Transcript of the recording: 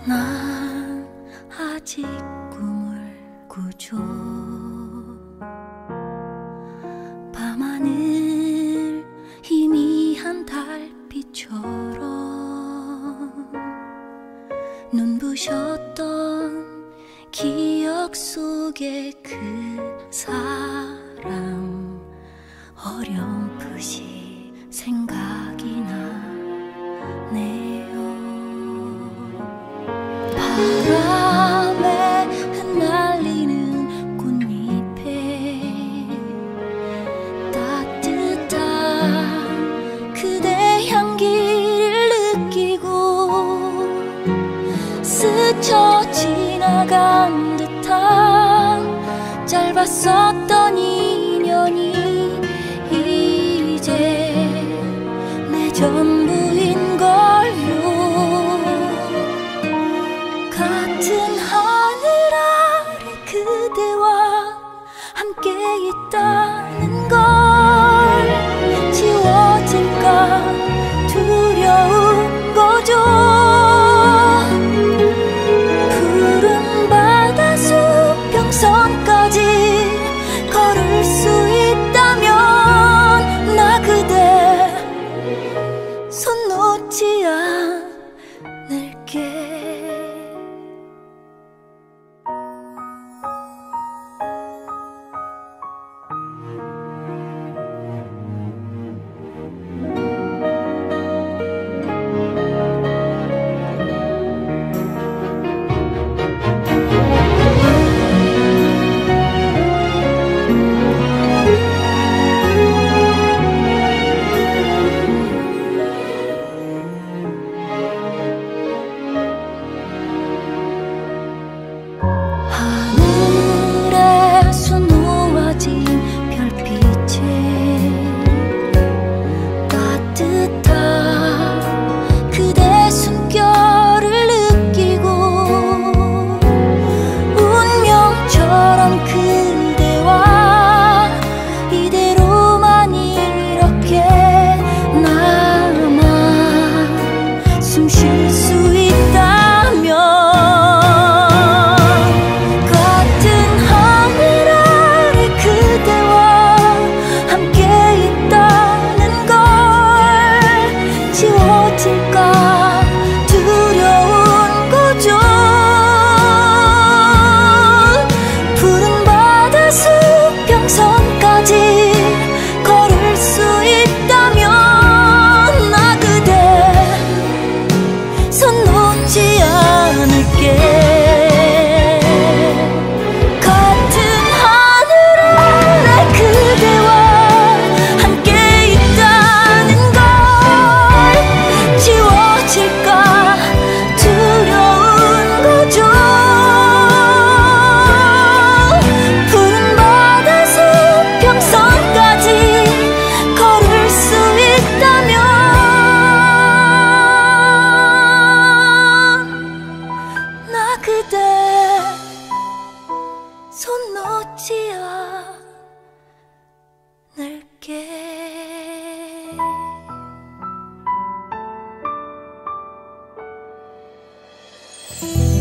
난 아직 꿈을 꾸죠. 밤하늘 희미한 달빛처럼 눈부셨던 기억 속의 그 사람 어렴풋이 생각이 나네요. 바람에 흩날리는 꽃잎에 따뜻한 그대 향기를 느끼고 스쳐 지나간 듯한 짧았었던 인연이 이제 내 전부인걸요. 같은 하늘 아래 그대와 함께 있다는 걸 지워질까 두려운 거죠. 푸른 바다 수평선까지 걸을 수 있다면 나 그대 손 놓지 않을게. 하늘에서 놓아진 별빛에 따뜻한 그대 숨결을 느끼고 운명처럼 그대와 이대로만 이렇게 나만 숨 쉴 수 있다면 지워질까 두려운 거죠. 푸른 바다 수평선까지 걸을 수 있다면 나 그대 손 놓지 않을게. 같은 하늘 아래 그대와 함께 있다는 걸 지워질까 두려운 거죠. 푸른 바다 수평선까지 걸을 수 있다면 나 그대 손 놓지 않을게.